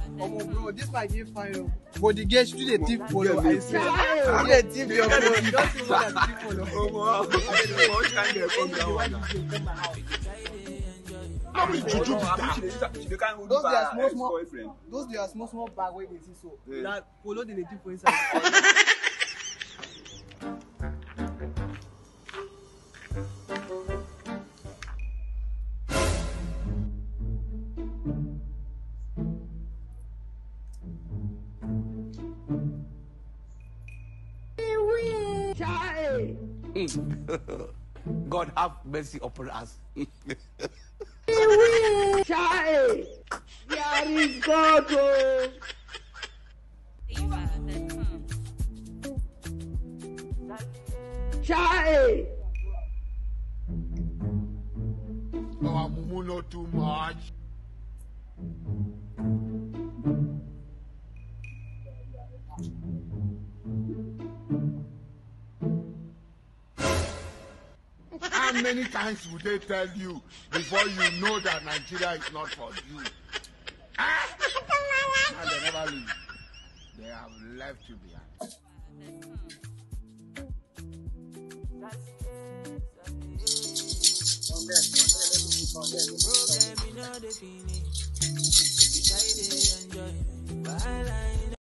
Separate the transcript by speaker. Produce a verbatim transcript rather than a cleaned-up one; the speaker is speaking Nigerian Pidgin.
Speaker 1: Oh bro, this might give fine. But the girls do the tip follow. I swear. Do the tip your phone. You don't see what that tip follow. Oh wow. What can get from now? Those they are small small. Those they are small small bag where they see so. That follow the tip for inside.
Speaker 2: God have mercy upon us.
Speaker 3: Child, there is God. Child.
Speaker 4: Oh, Mumu, not too much. How many times would they tell you before you know that Nigeria is not for you? Ah? And they never leave. They have left you behind.